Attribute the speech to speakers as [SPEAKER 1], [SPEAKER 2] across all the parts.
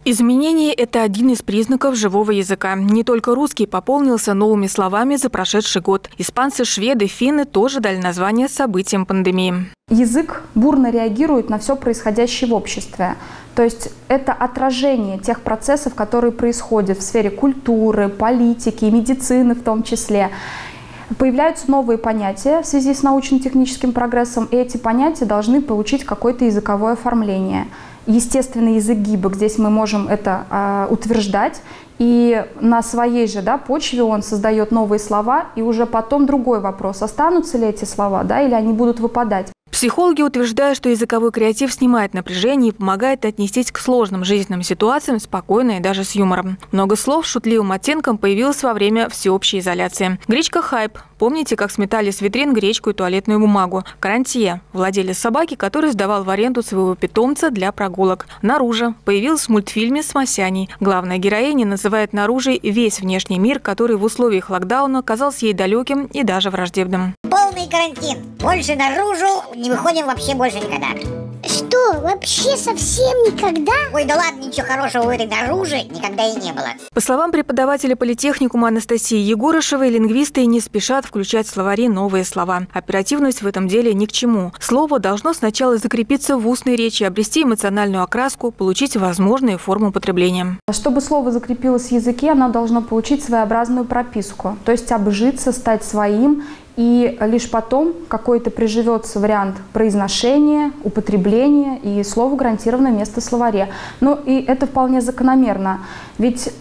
[SPEAKER 1] Изменение – это один из признаков живого языка. Не только русский пополнился новыми словами за прошедший год. Испанцы, шведы, финны тоже дали название событиям пандемии.
[SPEAKER 2] Язык бурно реагирует на все происходящее в обществе. То есть это отражение тех процессов, которые происходят в сфере культуры, политики, медицины в том числе. Появляются новые понятия в связи с научно-техническим прогрессом, и эти понятия должны получить какое-то языковое оформление. Естественный язык гибок, здесь мы можем это утверждать, и на своей же почве он создает новые слова, и уже потом другой вопрос, останутся ли эти слова, или они будут выпадать.
[SPEAKER 1] Психологи утверждают, что языковой креатив снимает напряжение и помогает отнестись к сложным жизненным ситуациям спокойно и даже с юмором. Много слов с шутливым оттенком появилось во время всеобщей изоляции. Гречка «Хайп». Помните, как сметали с витрин гречку и туалетную бумагу? Карантье – владелец собаки, который сдавал в аренду своего питомца для прогулок. «Наружа» появилась в мультфильме с Масяней. Главная героиня называет «наружей» весь внешний мир, который в условиях локдауна казался ей далеким и даже враждебным.
[SPEAKER 3] Полный карантин. Больше наружу не выходим вообще больше никогда.
[SPEAKER 4] Что, вообще совсем никогда?
[SPEAKER 3] Ой, да ладно, ничего хорошего в этой наружи никогда и не было.
[SPEAKER 1] По словам преподавателя политехникума Анастасии Егорышевой, лингвисты не спешат включать в словари новые слова. Оперативность в этом деле ни к чему. Слово должно сначала закрепиться в устной речи, обрести эмоциональную окраску, получить возможные формы употребления.
[SPEAKER 2] Чтобы слово закрепилось в языке, оно должно получить своеобразную прописку, то есть обжиться, стать своим. И лишь потом какой-то приживется вариант произношения, употребления, и слово гарантированно место в словаре. Ну и это вполне закономерно. Ведь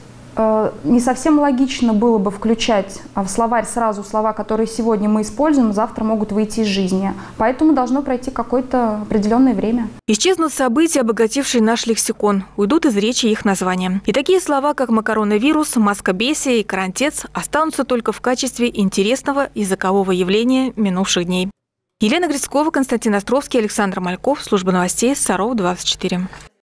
[SPEAKER 2] не совсем логично было бы включать в словарь сразу слова, которые сегодня мы используем, завтра могут выйти из жизни. Поэтому должно пройти какое-то определенное время.
[SPEAKER 1] Исчезнут события, обогатившие наш лексикон. Уйдут из речи их названия. И такие слова, как макаронавирус, маскобесие и карантец, останутся только в качестве интересного языкового явления минувших дней. Елена Грицкова, Константин Островский, Александр Мальков. Служба новостей Саров 24.